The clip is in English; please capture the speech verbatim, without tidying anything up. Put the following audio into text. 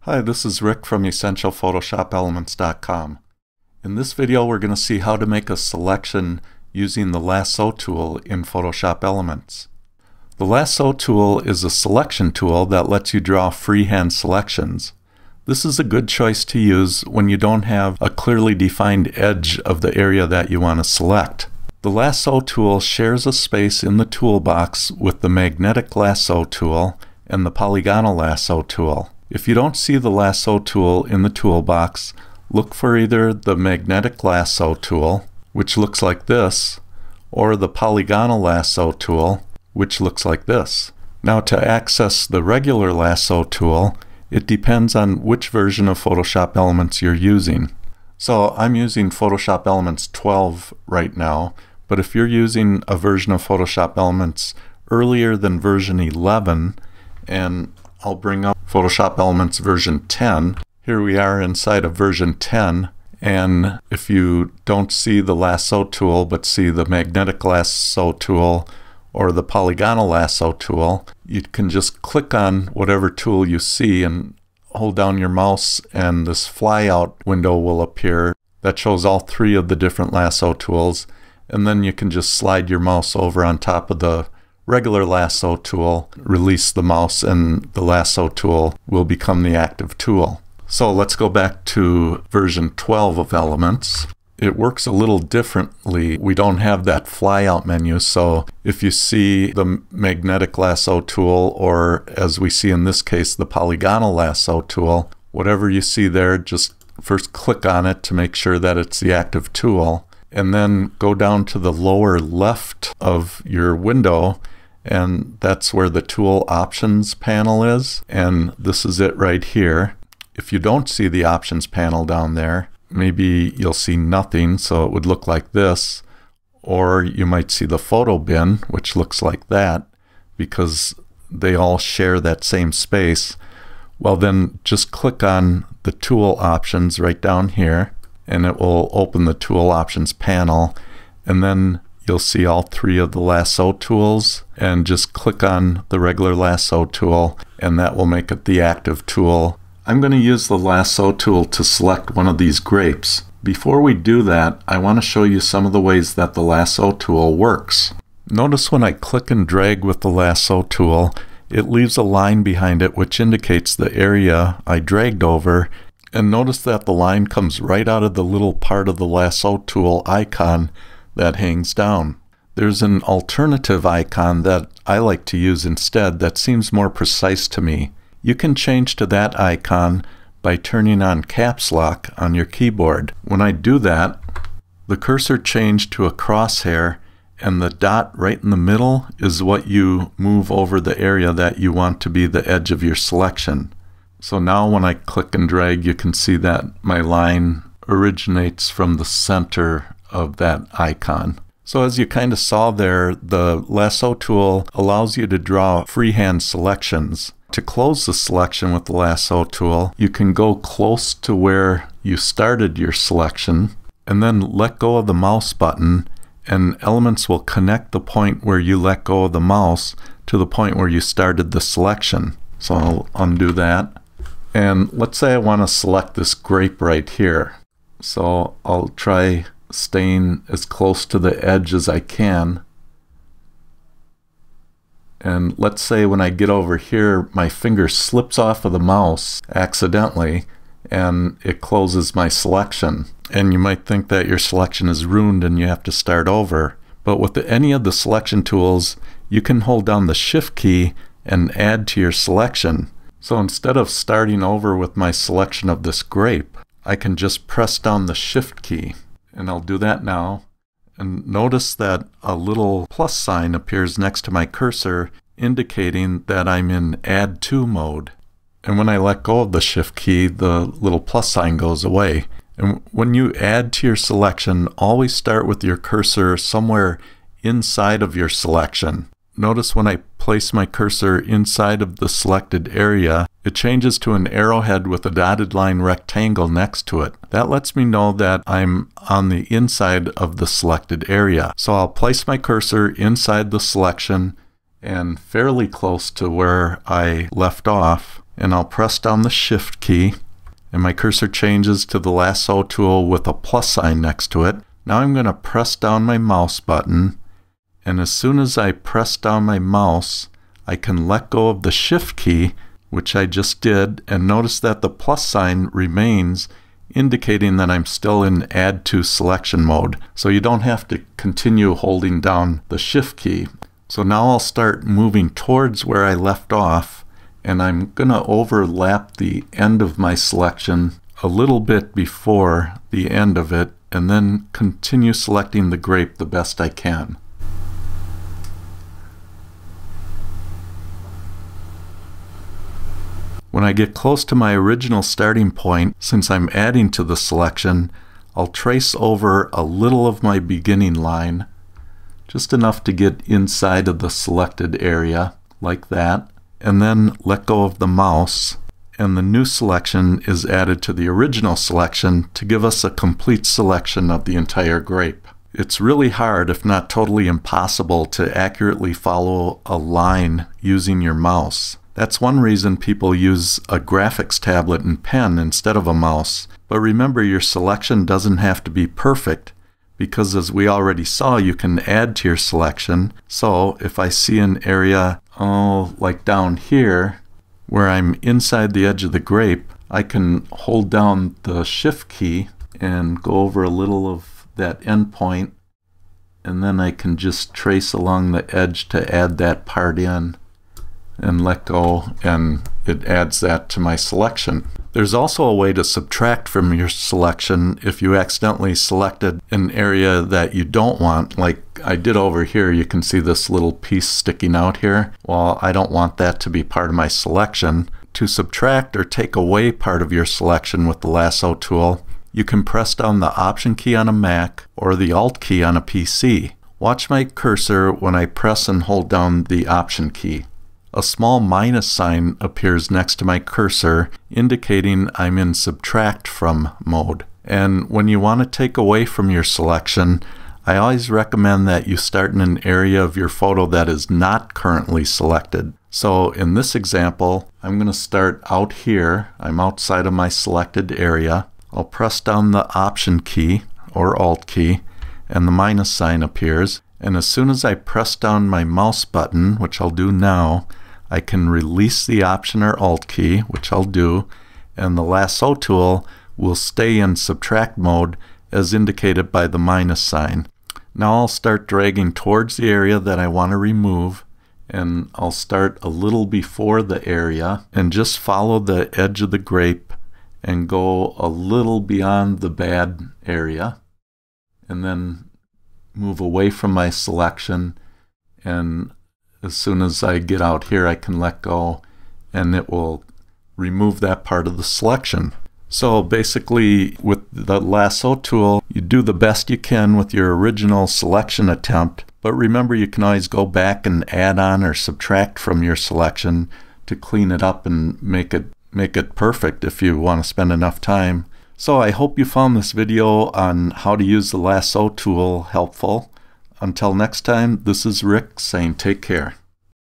Hi, this is Rick from Essential Photoshop Elements dot com. In this video we're going to see how to make a selection using the Lasso tool in Photoshop Elements. The Lasso tool is a selection tool that lets you draw freehand selections. This is a good choice to use when you don't have a clearly defined edge of the area that you want to select. The Lasso tool shares a space in the toolbox with the Magnetic Lasso tool and the Polygonal Lasso tool. If you don't see the Lasso tool in the toolbox, look for either the Magnetic Lasso tool, which looks like this, or the Polygonal Lasso tool, which looks like this. Now, to access the regular Lasso tool, it depends on which version of Photoshop Elements you're using. So I'm using Photoshop Elements twelve right now, but if you're using a version of Photoshop Elements earlier than version eleven, and I'll bring up Photoshop Elements version ten. Here we are inside of version ten, and if you don't see the Lasso tool but see the Magnetic Lasso tool or the Polygonal Lasso tool, you can just click on whatever tool you see and hold down your mouse, and this flyout window will appear that shows all three of the different Lasso tools, and then you can just slide your mouse over on top of the regular Lasso tool, release the mouse, and the Lasso tool will become the active tool. So let's go back to version twelve of Elements. It works a little differently. We don't have that flyout menu, so if you see the Magnetic Lasso tool, or as we see in this case, the Polygonal Lasso tool, whatever you see there, just first click on it to make sure that it's the active tool, and then go down to the lower left of your window, and that's where the tool options panel is, and this is it right here. If you don't see the options panel down there, maybe you'll see nothing, so it would look like this, or you might see the photo bin, which looks like that, because they all share that same space. Well, then just click on the tool options right down here, and it will open the tool options panel, and then you'll see all three of the Lasso tools, and just click on the regular Lasso tool, and that will make it the active tool. I'm going to use the Lasso tool to select one of these grapes. Before we do that, I want to show you some of the ways that the Lasso tool works. Notice when I click and drag with the Lasso tool, it leaves a line behind it which indicates the area I dragged over, and notice that the line comes right out of the little part of the Lasso tool icon that hangs down. There's an alternative icon that I like to use instead that seems more precise to me. You can change to that icon by turning on caps lock on your keyboard. When I do that, the cursor changed to a crosshair, and the dot right in the middle is what you move over the area that you want to be the edge of your selection. So now when I click and drag, you can see that my line originates from the center of that icon. So as you kind of saw there, the Lasso tool allows you to draw freehand selections. To close the selection with the Lasso tool, you can go close to where you started your selection and then let go of the mouse button, and Elements will connect the point where you let go of the mouse to the point where you started the selection. So I'll undo that. And let's say I want to select this grape right here. So I'll try staying as close to the edge as I can. And let's say when I get over here, my finger slips off of the mouse accidentally, and it closes my selection. And you might think that your selection is ruined and you have to start over. But with the, any of the selection tools, you can hold down the Shift key and add to your selection. So instead of starting over with my selection of this grape, I can just press down the Shift key. And I'll do that now. And notice that a little plus sign appears next to my cursor, indicating that I'm in Add To mode. And when I let go of the Shift key, the little plus sign goes away. And when you add to your selection, always start with your cursor somewhere inside of your selection. Notice when I place my cursor inside of the selected area, it changes to an arrowhead with a dotted line rectangle next to it. That lets me know that I'm on the inside of the selected area. So I'll place my cursor inside the selection and fairly close to where I left off, and I'll press down the Shift key, and my cursor changes to the lasso tool with a plus sign next to it. Now I'm going to press down my mouse button, and as soon as I press down my mouse, I can let go of the Shift key, which I just did, and notice that the plus sign remains, indicating that I'm still in Add to Selection mode. So you don't have to continue holding down the Shift key. So now I'll start moving towards where I left off, and I'm going to overlap the end of my selection a little bit before the end of it, and then continue selecting the grape the best I can. When I get close to my original starting point, since I'm adding to the selection, I'll trace over a little of my beginning line, just enough to get inside of the selected area, like that, and then let go of the mouse, and the new selection is added to the original selection to give us a complete selection of the entire grape. It's really hard, if not totally impossible, to accurately follow a line using your mouse. That's one reason people use a graphics tablet and pen instead of a mouse. But remember, your selection doesn't have to be perfect, because as we already saw, you can add to your selection. So if I see an area, oh, like down here, where I'm inside the edge of the grape, I can hold down the Shift key and go over a little of that endpoint, and then I can just trace along the edge to add that part in, and let go, and it adds that to my selection. There's also a way to subtract from your selection if you accidentally selected an area that you don't want, like I did over here. You can see this little piece sticking out here. Well, I don't want that to be part of my selection. To subtract or take away part of your selection with the lasso tool, you can press down the Option key on a Mac or the Alt key on a P C. Watch my cursor when I press and hold down the Option key. A small minus sign appears next to my cursor, indicating I'm in subtract from mode. And when you want to take away from your selection, I always recommend that you start in an area of your photo that is not currently selected. So in this example, I'm going to start out here. I'm outside of my selected area. I'll press down the Option key or Alt key, and the minus sign appears. And as soon as I press down my mouse button, which I'll do now, I can release the Option or Alt key, which I'll do, and the lasso tool will stay in subtract mode as indicated by the minus sign. Now I'll start dragging towards the area that I want to remove, and I'll start a little before the area and just follow the edge of the grape and go a little beyond the bad area, and then move away from my selection, and as soon as I get out here, I can let go, and it will remove that part of the selection. So basically, with the lasso tool, you do the best you can with your original selection attempt, but remember, you can always go back and add on or subtract from your selection to clean it up and make it make it perfect if you want to spend enough time. So I hope you found this video on how to use the lasso tool helpful. Until next time, this is Rick saying take care.